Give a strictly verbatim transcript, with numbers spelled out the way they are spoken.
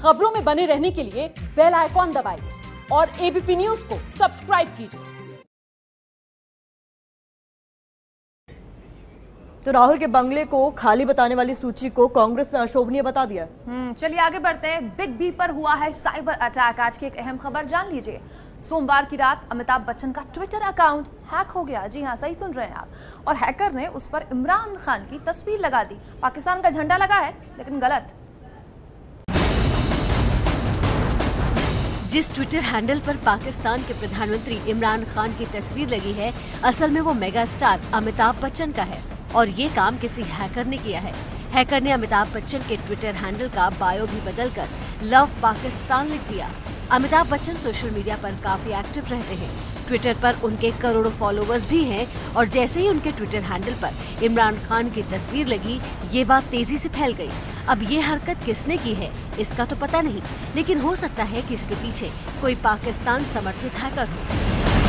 खबरों में बने रहने के लिए बेल आइकॉन दबाइए और एबीपी न्यूज को सब्सक्राइब कीजिए। तो राहुल के बंगले को खाली बताने वाली सूची को कांग्रेस ने अशोभनीय बता दिया। हम्म चलिए आगे बढ़ते हैं। बिग बी पर हुआ है साइबर अटैक। आज की एक अहम खबर जान लीजिए। सोमवार की रात अमिताभ बच्चन का ट्विटर अकाउंट हैक हो गया। जी हाँ, सही सुन रहे हैं आप। और हैकर ने उस पर इमरान खान की तस्वीर लगा दी। पाकिस्तान का झंडा लगा है लेकिन गलत। जिस ट्विटर हैंडल पर पाकिस्तान के प्रधानमंत्री इमरान खान की तस्वीर लगी है, असल में वो मेगा स्टार अमिताभ बच्चन का है और ये काम किसी हैकर ने किया है। हैकर ने अमिताभ बच्चन के ट्विटर हैंडल का बायो भी बदलकर लव पाकिस्तान लिख दिया। अमिताभ बच्चन सोशल मीडिया पर काफी एक्टिव रहते हैं। ट्विटर पर उनके करोड़ों फॉलोअर्स भी हैं और जैसे ही उनके ट्विटर हैंडल पर इमरान खान की तस्वीर लगी, ये बात तेजी से फैल गई। अब ये हरकत किसने की है इसका तो पता नहीं, लेकिन हो सकता है कि इसके पीछे कोई पाकिस्तान समर्थित हैकर हो।